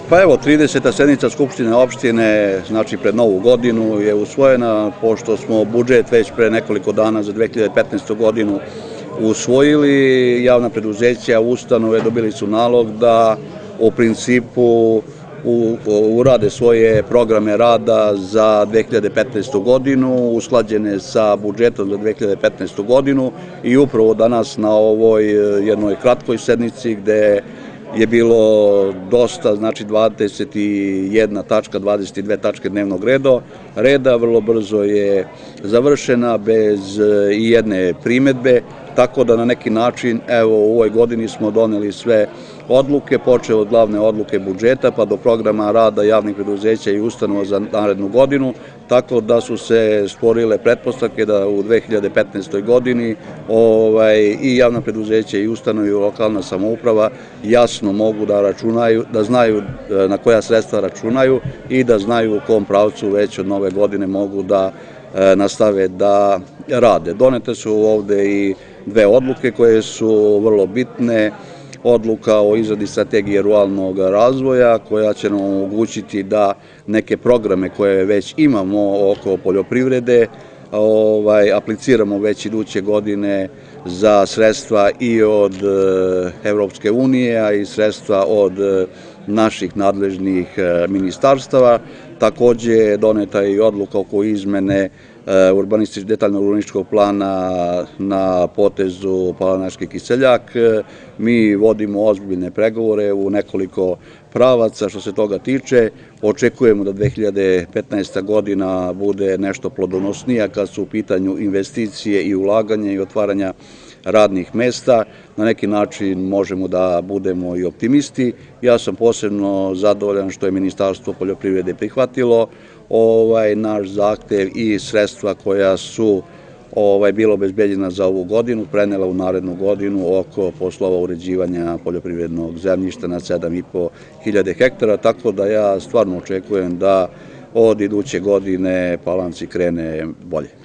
Pa evo, 30. sednica Skupštine opštine, znači pred Novu godinu, je usvojena, pošto smo budžet već pre nekoliko dana za 2015. godinu usvojili. Javna preduzeća, ustanove dobili su nalog da u principu urade svoje programe rada za 2015. godinu, usklađene sa budžetom za 2015. godinu i upravo danas na ovoj jednoj kratkoj sednici gde je bilo dosta, znači 21 tačka, 22 tačke dnevnog reda, vrlo brzo je završena bez i jedne primedbe, tako da na neki način, evo, u ovoj godini smo doneli sve odluke, počeo od glavne odluke budžeta pa do programa rada javnih preduzeća i ustanova za narednu godinu, tako da su se stvorile pretpostavke da u 2015. godini i javna preduzeća i ustanove i lokalna samouprava jasno mogu da računaju, da znaju na koja sredstva računaju i da znaju u kom pravcu već od nove godine mogu da nastave da rade. Donete su ovde i dve odluke koje su vrlo bitne. Odluka o izradi strategije ruralnog razvoja koja će nam omogućiti da neke programe koje već imamo oko poljoprivrede apliciramo već iduće godine za sredstva i od Evropske unije, a i sredstva od naših nadležnih ministarstava. Takođe je doneta i odluka oko izmene detaljnog urbanističkog plana na potezu Palanaški Kiseljak. Mi vodimo ozbiljne pregovore u nekoliko pravaca što se toga tiče. Očekujemo da 2015. godina bude nešto plodonosnija kad su u pitanju investicije i ulaganja i otvaranja radnih mesta. Na neki način možemo da budemo i optimisti. Ja sam posebno zadovoljan što je Ministarstvo poljoprivrede prihvatilo naš zahtev i sredstva koja su bila obezbeđena za ovu godinu, prenela u narednu godinu oko poslova uređivanja poljoprivrednog zemljišta na 7.500 hektara, tako da ja stvarno očekujem da od iduće godine Palanci krene bolje.